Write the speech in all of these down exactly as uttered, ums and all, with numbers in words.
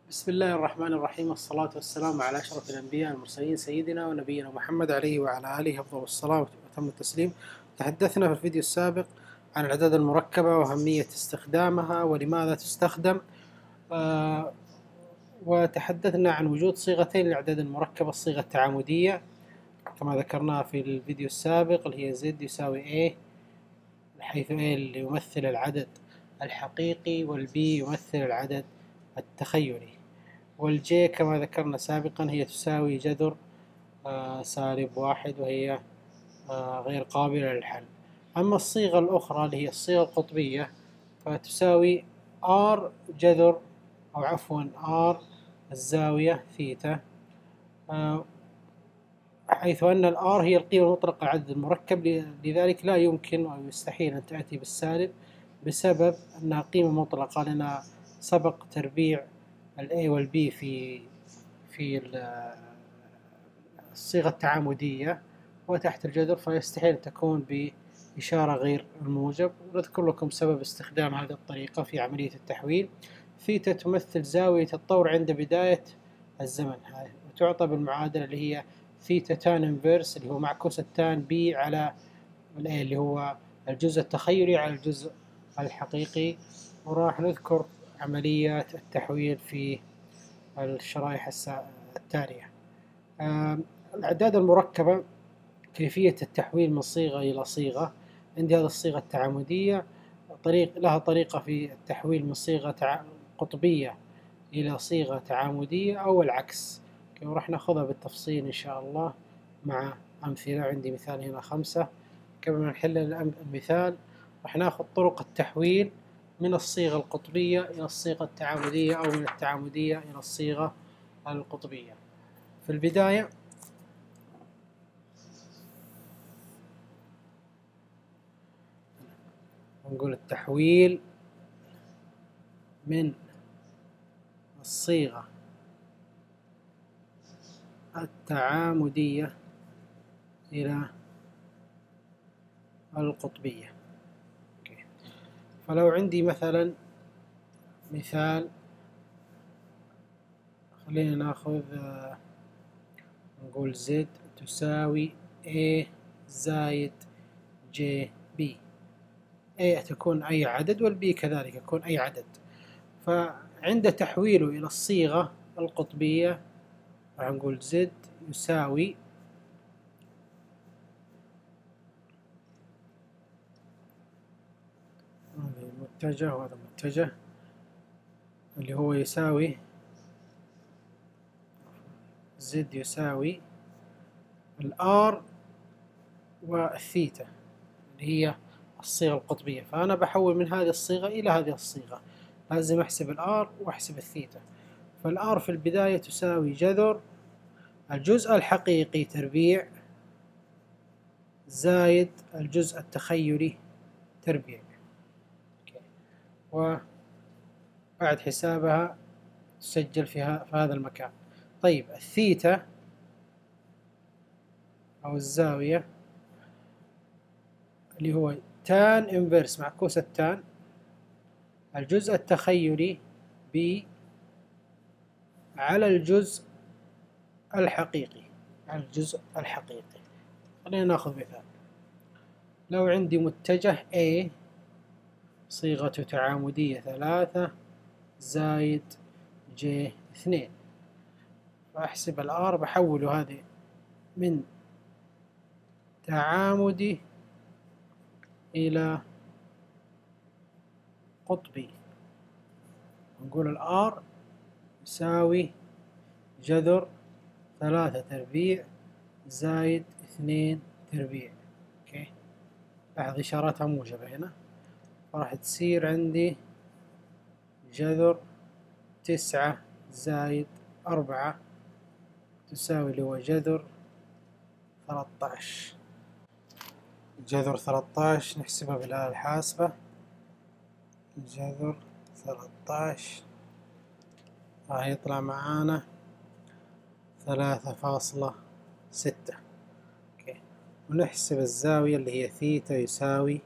بسم الله الرحمن الرحيم، والصلاة والسلام على أشرف الأنبياء والمرسلين سيدنا ونبينا محمد عليه وعلى آله أفضل الصلاة وأتم التسليم. تحدثنا في الفيديو السابق عن الأعداد المركبة وأهمية استخدامها ولماذا تستخدم، آه وتحدثنا عن وجود صيغتين للأعداد المركبة: الصيغة التعامدية كما ذكرناها في الفيديو السابق اللي هي Z يساوي A، حيث A اللي يمثل العدد الحقيقي والB يمثل العدد التخيلي، والجي كما ذكرنا سابقا هي تساوي جذر آه سالب واحد وهي آه غير قابلة للحل. أما الصيغة الأخرى اللي هي الصيغة القطبية فتساوي R جذر أو عفوا R الزاوية ثيتا، آه حيث أن الآر هي القيمة المطلقة للعدد المركب، لذلك لا يمكن أو يستحيل أن تأتي بالسالب بسبب أنها قيمة مطلقة، لأن سبق تربيع ال A وال B في في الصيغة التعامدية وتحت الجذر، فيستحيل أن تكون بإشارة غير الموجب. ونذكر لكم سبب استخدام هذه الطريقة في عملية التحويل. ثيتا تمثل زاوية الطور عند بداية الزمن، وتعطى بالمعادلة اللي هي ثيتا تان انفيرس اللي هو معكوس التان بي على الاي اللي هو الجزء التخيلي على الجزء الحقيقي. وراح نذكر عمليات التحويل في الشرائح التالية. الأعداد المركبة كيفية التحويل من صيغة إلى صيغة. عندي هذه الصيغة التعامدية طريق لها طريقة في التحويل من صيغة قطبية إلى صيغة تعامدية أو العكس، وراح ناخذها بالتفصيل إن شاء الله مع أمثلة. عندي مثال هنا خمسة. قبل ما نحل المثال راح ناخذ طرق التحويل من الصيغة القطبية إلى الصيغة التعامدية أو من التعامدية إلى الصيغة القطبية. في البداية نقول التحويل من الصيغة التعامدية إلى القطبية. فلو عندي مثلا مثال، خلينا ناخذ نقول Z تساوي A زائد جي بي. A تكون أي عدد والبي كذلك يكون أي عدد. فعند تحويله إلى الصيغة القطبية راح نقول Z يساوي هذا متجه وهذا متجه اللي هو يساوي Z يساوي الآر والثيتا اللي هي الصيغة القطبية. فأنا بحول من هذه الصيغة إلى هذه الصيغة، لازم أحسب الآر وأحسب الثيتا. فالآر في البداية تساوي جذر الجزء الحقيقي تربيع زايد الجزء التخيلي تربيع، وبعد حسابها تسجل في هذا المكان. طيب الثيتا أو الزاوية اللي هو تان انفرس معكوس التان الجزء التخيلي ب على الجزء الحقيقي على الجزء الحقيقي. خلينا ناخذ مثال. لو عندي متجه A صيغة تعامدية ثلاثة زايد J اثنين، فأحسب الآر بحوله هذه من تعامدي إلى قطبي. نقول الآر يساوي جذر ثلاثة تربيع زايد اثنين تربيع. اوكي، لاحظ إشاراتها موجبة هنا، فراح تصير عندي جذر تسعة زايد أربعة تساوي اللي هو جذر ثلاثة عشر. جذر ثلاثة عشر نحسبها بالآلة الحاسبة. جذر ثلاثة عشر راح يطلع معانا ثلاثة فاصلة ستة. اوكي، ونحسب الزاوية اللي هي ثيتا يساوي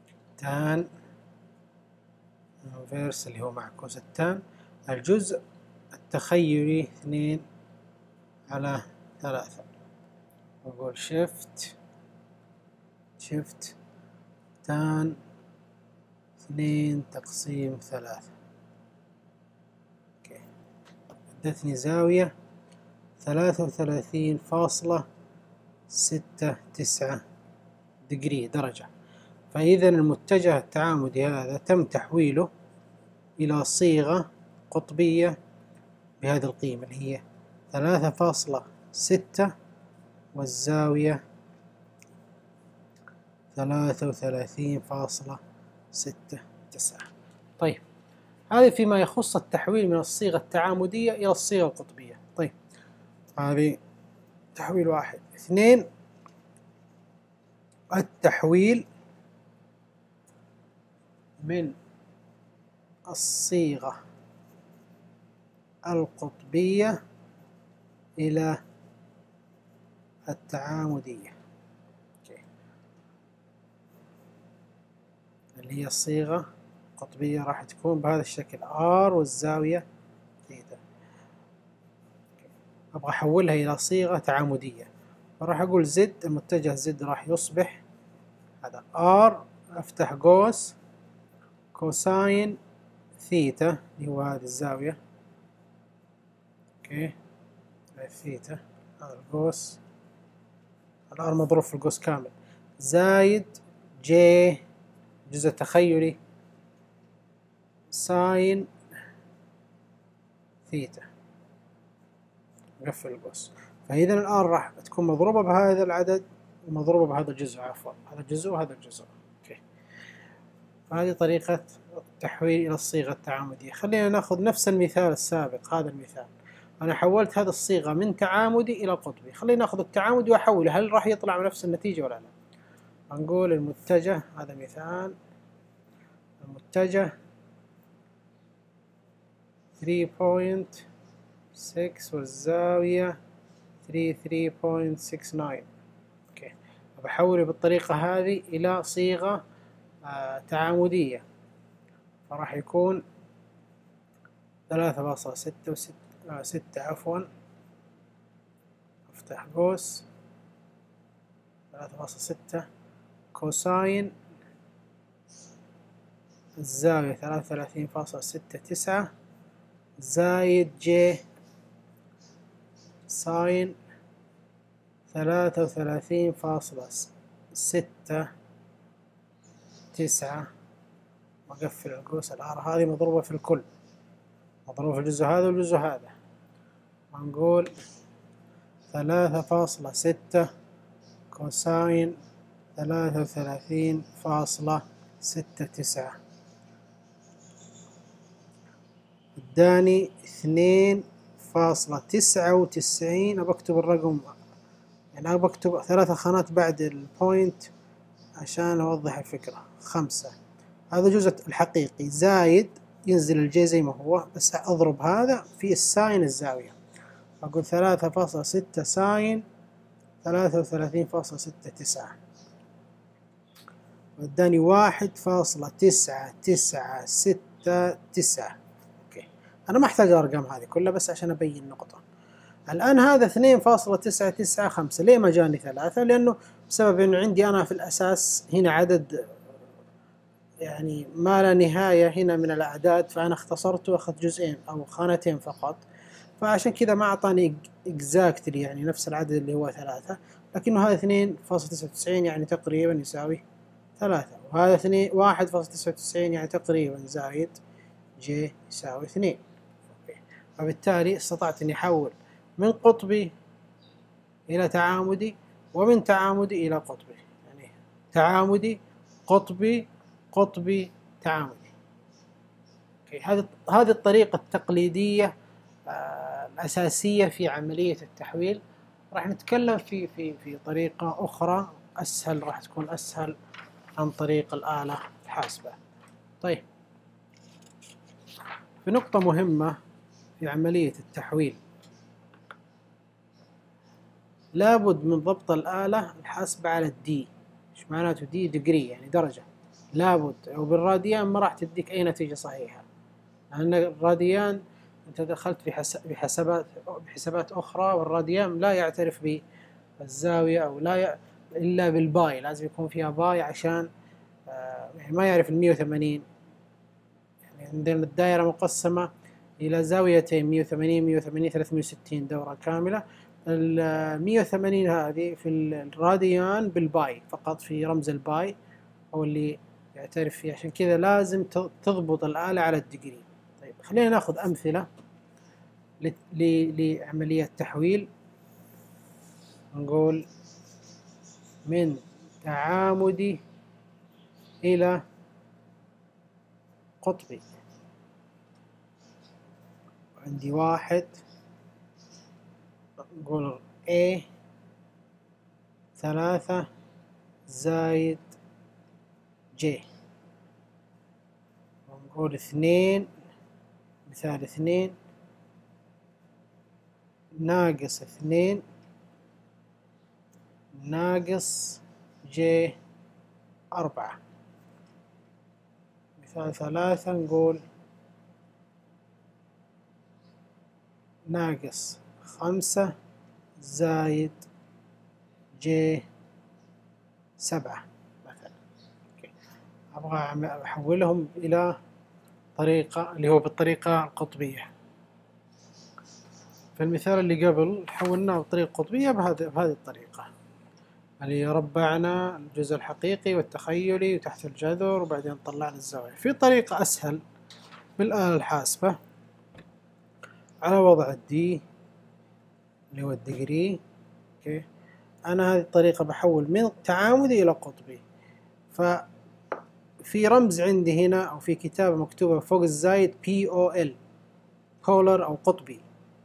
تان انفيرس اللي هو معكوس التان الجزء التخيلي اثنين على ثلاثة، نقول شيفت شيفت تان اثنين تقسيم ثلاثة. اوكي، ادتني زاوية ثلاثة وثلاثين فاصلة ستة تسعة دقري درجة. فإذا المتجه التعامدي هذا تم تحويله إلى صيغة قطبية بهذه القيمة اللي هي ثلاثة فاصلة ستة والزاوية ثلاثة وثلاثين فاصلة ستة تسعة. طيب، هذه فيما يخص التحويل من الصيغة التعامدية إلى الصيغة القطبية. طيب، هذه تحويل واحد. اثنين، التحويل من الصيغة القطبية إلى التعامدية، اللي هي الصيغة القطبية راح تكون بهذا الشكل R والزاوية ثيتا. أبغى أحولها إلى صيغة تعامدية، فراح أقول زد، المتجه زد راح يصبح هذا R، أفتح قوس كوساين ثيتا اللي هو هذه الزاوية، اوكي، ثيتا، هذا القوس، الآر مضروب في القوس كامل، زايد جي جزء تخيلي ساين ثيتا، نقفل القوس. فإذا الآر راح تكون مضروبة بهذا العدد ومضروبة بهذا الجزء، عفوا هذا الجزء وهذا الجزء. اوكي، فهذه طريقة التحويل إلى الصيغة التعامدية. خلينا ناخذ نفس المثال السابق. هذا المثال أنا حولت هذه الصيغة من تعامدي إلى قطبي، خلينا ناخذ التعامدي وأحوله، هل راح يطلع نفس النتيجة ولا لا؟ هنقول المتجه، هذا مثال، المتجه ثلاثة فاصلة ستة والزاوية ثلاثة فاصلة ستة تسعة. اوكي، بحوله بالطريقة هذه إلى صيغة آه تعامدية، فراح يكون ثلاثة فاصلة ستة وستة آه ستة عفوا، افتح قوس ثلاثة فاصلة ستة كوساين الزاوية ثلاثة وثلاثين فاصلة ستة تسعة زايد جي ساين ثلاثة وثلاثين فاصلة ستة تسعة، وأقفل القوس. الآر هذه مضروبة في الكل، مضروبة في الجزء هذا والجزء هذا، ونقول ثلاثة فاصلة ستة كوساين ثلاثة وثلاثين فاصلة ستة تسعة، اداني اثنين فاصلة تسعة وتسعين. أبكتب الرقم، يعني أبكتب ثلاثة خانات بعد البوينت عشان أوضح الفكرة. خمسة، هذا جزء الحقيقي، زايد ينزل الجي زي ما هو، بس أضرب هذا في الساين الزاوية، أقول ثلاثة فاصلة ستة ساين ثلاثة وثلاثين فاصلة ستة تسعة، وداني واحد فاصلة تسعة تسعة ستة تسعة. اوكي، أنا ما أحتاج الأرقام هذه كلها بس عشان أبين نقطة. الآن هذا اثنين فاصلة تسعة تسعة خمسة، ليه ما جاني ثلاثة؟ لأنه بسبب إنه عندي أنا في الأساس هنا عدد يعني ما لا نهاية هنا من الأعداد، فأنا اختصرته وأخذت جزئين أو خانتين فقط، فعشان كذا ما أعطاني exactly يعني نفس العدد اللي هو ثلاثة، لكنه هذا اثنين فاصلة تسعة وتسعين يعني تقريبا يساوي ثلاثة، وهذا اثنين واحد فاصلة تسعة وتسعين يعني تقريبا زايد جي يساوي اثنين. فبالتالي استطعت أني أحول من قطبي إلى تعامدي، ومن تعامدي إلى قطبي، يعني تعامدي قطبي قطبي تعامدي. هذه هذه الطريقة التقليدية آه الأساسية في عملية التحويل. راح نتكلم في في في طريقة أخرى أسهل، راح تكون أسهل عن طريق الآلة الحاسبة. طيب، في نقطة مهمة في عملية التحويل، لابد من ضبط الآلة الحاسبة على الدي. إيش معناته دي؟ ديجري يعني درجة، لابد، أو بالراديان ما راح تديك أي نتيجة صحيحة، لأن الراديان أنت دخلت بحسابات بحسابات أخرى، والراديان لا يعترف بالزاوية أو لا ي... إلا بالباي، لازم يكون فيها باي عشان آه يعني ما يعرف المية وثمانين. يعني عندنا الدائرة مقسمة إلى زاويتين، مية وثمانين مية وثمانين ثلاثمية وستين دورة كاملة. ال مية وثمانين هذه في الراديان بالباي فقط، في رمز الباي هو اللي يعترف فيه، عشان كذا لازم تضبط الآلة على الدقري. طيب خلينا ناخذ أمثلة لعملية تحويل. نقول من تعامدي إلى قطبي. عندي واحد، نقول A ثلاثة زايد J، ونقول اثنين، مثال اثنين ناقص اثنين ناقص جي أربعة. مثال ثلاثة نقول ناقص خمسة زايد جي سبعة مثلا. أبغى أحولهم إلى طريقة اللي هو بالطريقة القطبية. في المثال اللي قبل حولناه بطريقة قطبية بهذه بهذه الطريقة، اللي ربعنا الجزء الحقيقي والتخيلي وتحت الجذر، وبعدين طلعنا الزاوية. في طريقة أسهل بالآلة الحاسبة على وضع الدي اللي هو الدقري. اوكي، أنا هذه الطريقة بحول من تعامدي إلى قطبي. ففي رمز عندي هنا أو في كتابة مكتوبة فوق الزايد بي أو إل، بولر أو قطبي.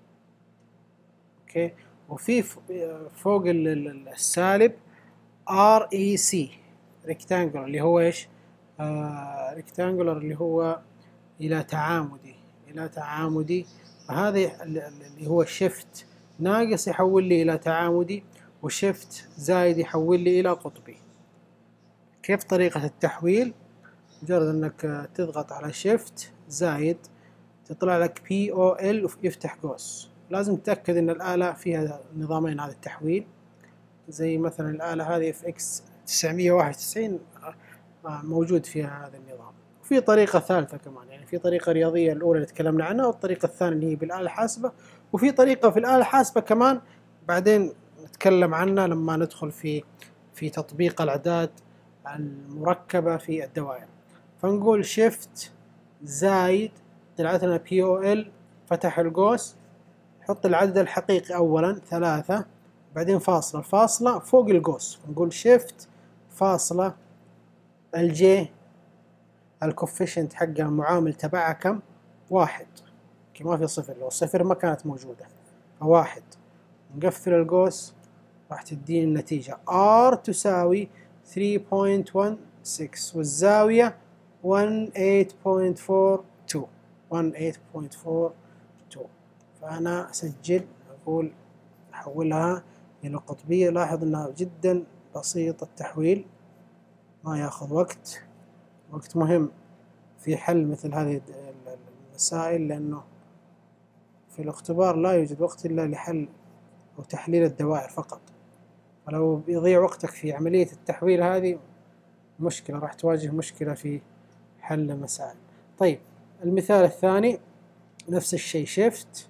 اوكي، وفي فوق السالب ار اي سي ريكتانجولر، اللي هو ايش؟ آه ريكتانجولر اللي هو الى تعامدي، الى تعامدي. فهذا اللي هو شيفت ناقص يحول لي الى تعامدي، وشيفت زايد يحول لي الى قطبي. كيف طريقة التحويل؟ مجرد انك تضغط على شيفت زايد تطلع لك بي او ال ويفتح قوس. لازم تتأكد ان الآلة فيها نظامين هذا التحويل، زي مثلا الآلة هذه اف اكس تسعمية وواحد وتسعين موجود فيها هذا النظام. وفي طريقة ثالثة كمان، يعني في طريقة رياضية الأولى اللي تكلمنا عنها، والطريقة الثانية اللي هي بالآلة الحاسبة، وفي طريقة في الآلة الحاسبة كمان بعدين نتكلم عنها لما ندخل في في تطبيق الأعداد المركبة في الدوائر. فنقول شيفت زايد طلعت لنا بي او ال، فتح القوس، حط العدد الحقيقي أولا ثلاثة، بعدين فاصلة، الفاصلة فوق القوس، نقول شيفت فاصلة الجي الكوفيشنت حقها المعامل تبعها كم؟ واحد. ما في صفر، لو صفر ما كانت موجودة، فواحد. نقفل القوس، راح تديني النتيجة R تساوي ثلاثة فاصلة واحد ستة، والزاوية ثمانية فاصلة أربعة اثنين ثمانية فاصلة أربعة اثنين. فأنا أسجل، أقول أحولها إلى قطبية. لاحظ أنها جدا بسيط التحويل، ما يأخذ وقت، وقت مهم في حل مثل هذه المسائل، لأنه في الاختبار لا يوجد وقت إلا لحل أو تحليل الدوائر فقط. فلو بيضيع وقتك في عملية التحويل هذه مشكلة، راح تواجه مشكلة في حل المسائل. طيب المثال الثاني نفس الشيء، شيفت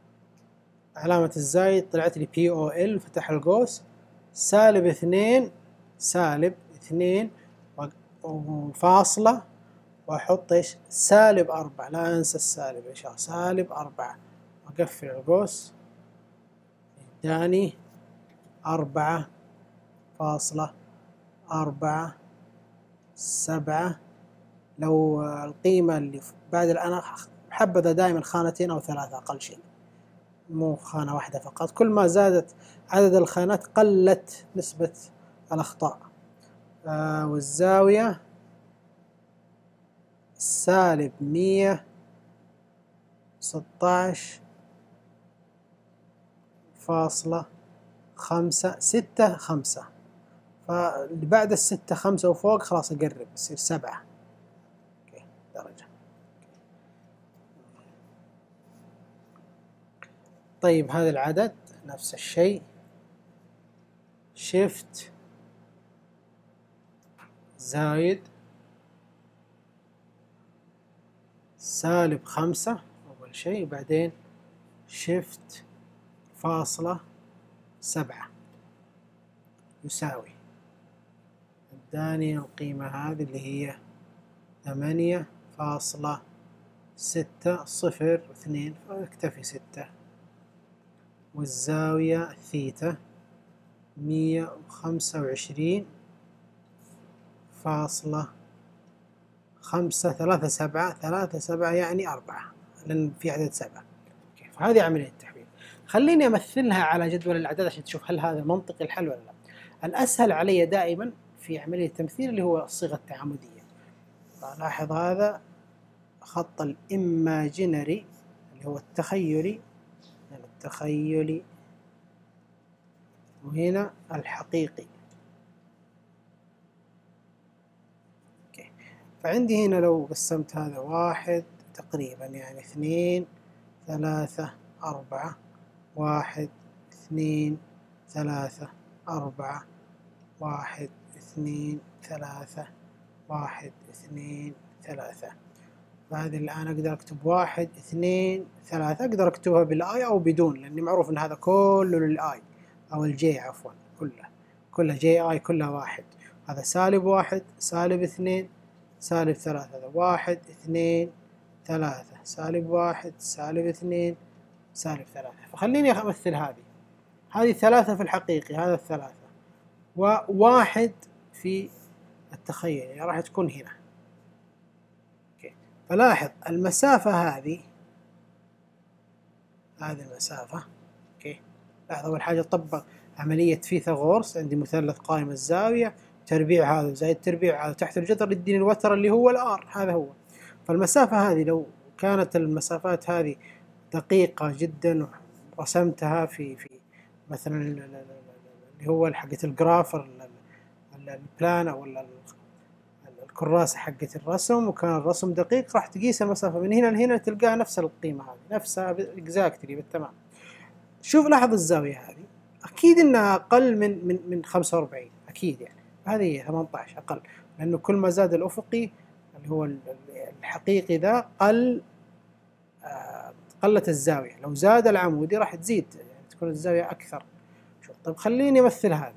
علامة الزايد طلعت لي بي او ال، فتح القوس، سالب اثنين، سالب اثنين وفاصلة، واحط ايش؟ سالب أربعة. لا انسى السالب، ايش سالب أربعة، واقفل القوس، اداني أربعة فاصلة أربعة سبعة. لو القيمة اللي بعد الآن حبذا دائما خانتين أو ثلاثة أقل شيء، مو خانة واحدة فقط. كل ما زادت عدد الخانات قلت نسبة الأخطاء. آه والزاوية سالب مية ستاشر فاصلة خمسة ستة خمسة. فاللي بعد الستة خمسة وفوق خلاص أقرب، يصير سبعة درجة. طيب هذا العدد نفس الشيء، شيفت زايد سالب خمسة أول شيء، وبعدين شيفت فاصلة سبعة يساوي، اداني القيمة هذه اللي هي ثمانية فاصلة ستة صفر اثنين، فاكتفي ستة، والزاوية ثيتا مية وخمسة وعشرين فاصلة خمسة ثلاثة سبعة، ثلاثة سبعة يعني أربعة، لأن في عدد سبعة. فهذه عملية التحويل. خليني أمثلها على جدول الأعداد عشان تشوف هل هذا منطقي الحل ولا لا. الأسهل علي دائما في عملية التمثيل اللي هو الصيغة التعامدية. لاحظ هذا خط الإيماجينري اللي هو التخيلي، يعني التخيلي، وهنا الحقيقي. أوكي. فعندي هنا لو قسمت هذا واحد تقريبا يعني اثنين ثلاثة أربعة، واحد اثنين ثلاثة أربعة، واحد اثنين ثلاثة، واحد اثنين ثلاثة. فهذه الآن أقدر أكتب واحد اثنين ثلاثة، أقدر أكتبها بالآي أو بدون، لأني معروف أن هذا كله للآي أو الجي، عفوا كلها كلها جي آي، كلها واحد. هذا سالب واحد، سالب اثنين، سالب ثلاثة، هذا واحد اثنين ثلاثة، سالب واحد، سالب اثنين، سالب ثلاثة. فخليني أمثل هذه هذه ثلاثة في الحقيقي، هذا الثلاثة، وواحد في التخيل، يعني راح تكون هنا. أوكي. فلاحظ المسافة هذه، هذه المسافة. أوكي. لاحظ أول حاجة طبق عملية فيثاغورس، عندي مثلث قائم الزاوية، تربيع هذا زائد تربيع هذا تحت الجذر يديني الوتر اللي هو الآر، هذا هو. فالمسافة هذه لو كانت المسافات هذه دقيقة جدا ورسمتها في في مثلا اللي هو حقة الجراف البلان أو الكراسة حقة الرسم، وكان الرسم دقيق، راح تقيس المسافة من هنا لهنا تلقاها نفس القيمة هذه، نفسها اكزاكتلي بالتمام. شوف لاحظ الزاوية هذه أكيد إنها أقل من من من خمسة وأربعين، أكيد يعني هذه ثمانية عشر أقل، لأنه كل ما زاد الأفقي اللي هو الحقيقي ذا قل آه قلت الزاوية، لو زاد العمودي راح تزيد يعني تكون الزاوية أكثر. شوف طيب خليني أمثل هذه،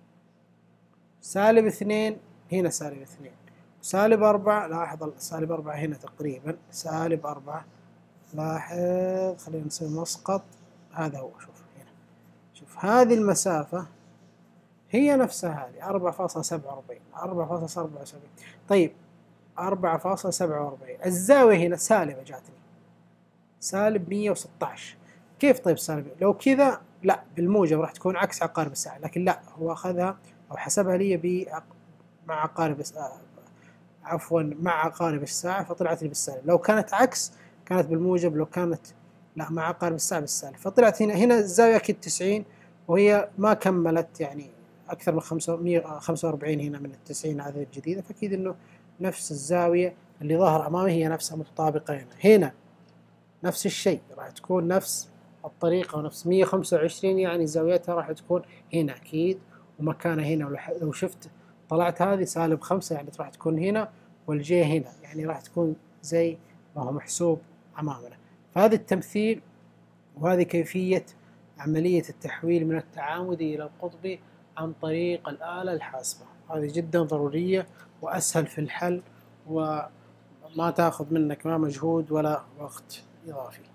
سالب اثنين هنا، سالب اثنين، سالب أربعة، لاحظ سالب أربعة هنا تقريبا، سالب أربعة، لاحظ خلينا نسوي مسقط، هذا هو. شوف هنا، شوف هذه المسافة هي نفسها هذه أربعة فاصلة سبعة وأربعين، أربعة فاصلة سبعة وسبعين. طيب أربعة فاصلة سبعة وأربعين، الزاوية هنا سالبة جاتني، سالب مية وستة عشر. كيف طيب سالب؟ لو كذا لا بالموجب راح تكون عكس عقارب الساعة، لكن لا هو أخذها أو حسبها لي ب مع عقارب عفوا مع عقارب الساعة، فطلعت لي بالسالب. لو كانت عكس كانت بالموجب، لو كانت لا مع عقارب الساعة بالسالب، فطلعت هنا هنا الزاوية أكيد تسعين، وهي ما كملت يعني أكثر من خمسة وأربعين هنا من التسعين هذه الجديدة، فأكيد إنه نفس الزاوية اللي ظاهرة أمامي هي نفسها متطابقة هنا. هنا نفس الشيء راح تكون نفس الطريقة ونفس مية وخمسة وعشرين، يعني زاويتها راح تكون هنا أكيد، ومكانها هنا. ولو شفت طلعت هذه سالب خمسة يعني راح تكون هنا، والجي هنا يعني راح تكون زي ما هو محسوب أمامنا. فهذا التمثيل وهذه كيفية عملية التحويل من التعامدي إلى القطبي عن طريق الآلة الحاسبة. هذه جدا ضرورية وأسهل في الحل، وما تأخذ منك ما مجهود ولا وقت إضافي.